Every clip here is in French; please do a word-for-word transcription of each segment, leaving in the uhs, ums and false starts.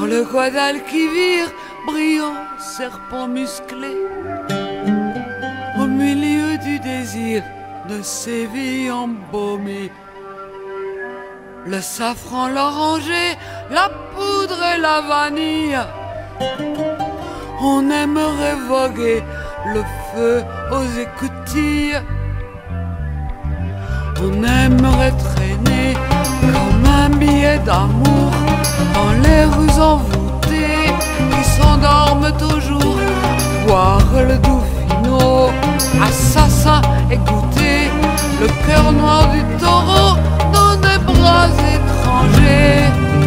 le Guadalquivir, brillant serpent musclé, au milieu du désir de Séville embaumée. Le safran, l'oranger, la poudre et la vanille. On aimerait voguer le feu aux écoutilles. On aimerait traîner comme un billet d'amour dans les rues envoûtées qui s'endorment toujours. Voir le Douffino, assassin, et goûter le cœur noir du taureau dans des bras étrangers.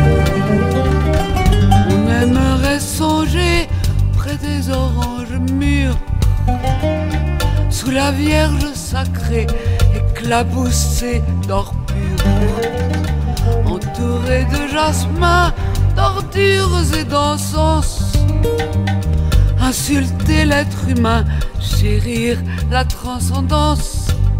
On aimerait songer près des oranges mûres, sous la Vierge sacrée éclaboussée d'or pur, entourée de jasmin, d'ordures et d'encens. Insulter l'être humain, chérir la transcendance.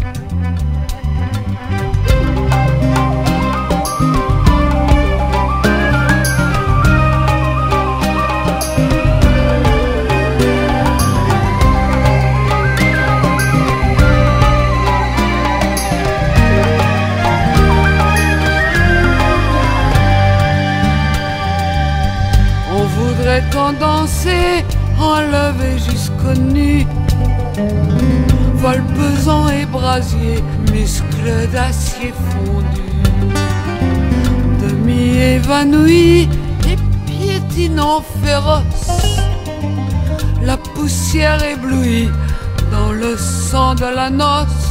On voudrait tant danser, enlever jusqu'aux nues, vol pesant et brasier, muscles d'acier fondu, demi-évanoui et piétinant féroce, la poussière éblouie dans le sang de la noce.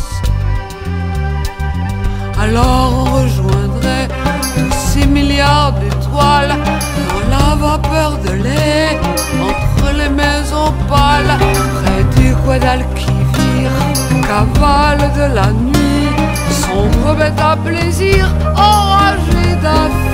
Alors on rejoindrait tous ces milliards d'étoiles dans la vapeur de lait, entre les maisons pâles, près du Guadalquivir, cavale de la nuit, sombre bête à plaisir, enragée d'infini.